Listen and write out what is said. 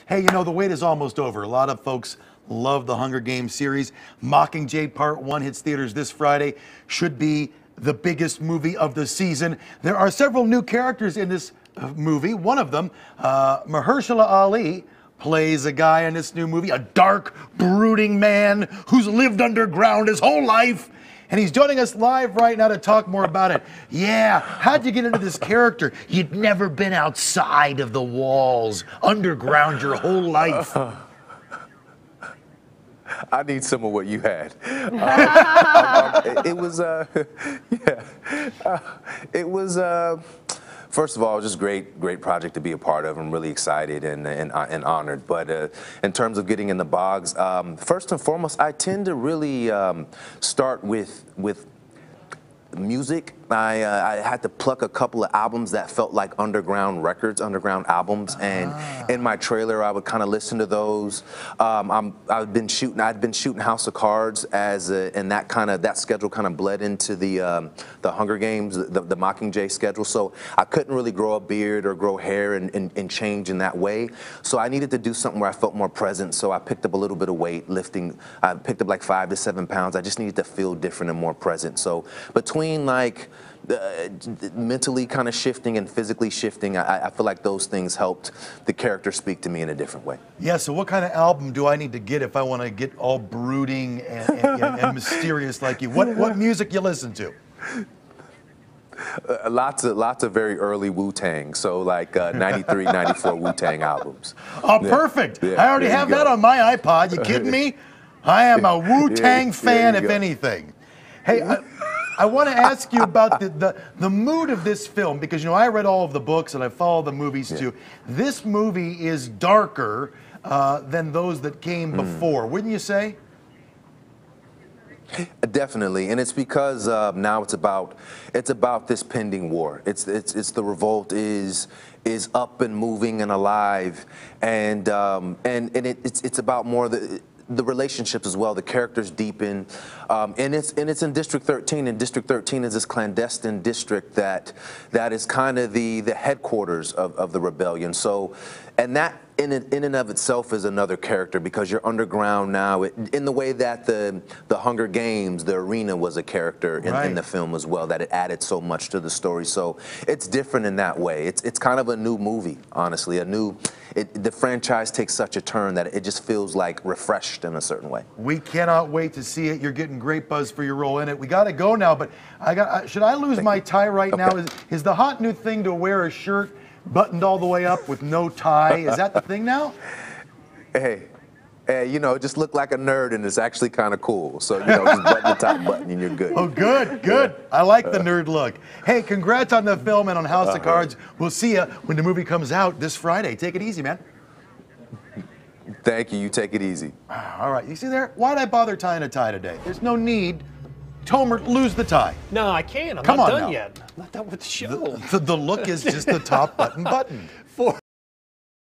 Hey, you know, the wait is almost over. A lot of folks love the Hunger Games series. Mockingjay Part 1 hits theaters this Friday. Should be the biggest movie of the season. There are several new characters in this movie. One of them, Mahershala Ali, plays a guy in this new movie, a dark, brooding man who's lived underground his whole life. And he's joining us live right now to talk more about it. Yeah, how'd you get into this character? You'd never been outside of the walls, underground your whole life. I need some of what you had. First of all, just great project to be a part of. I'm really excited and honored. But in terms of getting in the bogs, first and foremost, I tend to really start with music. I had to pluck a couple of albums that felt like underground records, underground albums, and in my trailer I would kind of listen to those. I'd been shooting House of Cards and that schedule kind of bled into the Hunger Games, the Mockingjay schedule. So I couldn't really grow a beard or grow hair and change in that way. So I needed to do something where I felt more present. So I picked up a little bit of weight lifting. I picked up like 5 to 7 pounds. I just needed to feel different and more present. So between like mentally kind of shifting and physically shifting, I feel like those things helped the character speak to me in a different way. Yeah, so what kind of album do I need to get if I want to get all brooding and mysterious like you? What music you listen to? Lots of very early Wu-Tang, so like 93, 94 Wu-Tang albums. Oh, perfect. Yeah, I already have that on my iPod. You kidding me? I am a Wu-Tang fan, if anything. Hey, I want to ask you about the mood of this film, because, you know, I read all of the books and I follow the movies too. This movie is darker than those that came before, wouldn't you say? Definitely, and it's because now it's about this pending war. It's the revolt is up and moving and alive, and it's about more the relationships as well. The characters deepen, and it's in District 13. And District 13 is this clandestine district that is kind of the headquarters of the rebellion. So, and that in and of itself is another character, because you're underground now. In the way that the Hunger Games, the arena was a character in the film as well. That it added so much to the story. So it's different in that way. It's kind of a new movie, honestly. The franchise takes such a turn that it just feels like refreshed in a certain way. We cannot wait to see it. You're getting great buzz for your role in it. We got to go now, but should I lose my tie right now? Is the hot new thing to wear a shirt buttoned all the way up with no tie? Is that the thing now? Hey, you know, just look like a nerd, and it's actually kind of cool. So, you know, just button the top button and you're good. Oh, good. I like the nerd look. Hey, congrats on the film and on House of Cards. We'll see you when the movie comes out this Friday. Take it easy, man. Thank you. You take it easy. All right. You see there? Why'd I bother tying a tie today? There's no need. Tomer, lose the tie. No, I can't. I'm Come not on done now. yet. I'm not done with the show. The look is just the top button. For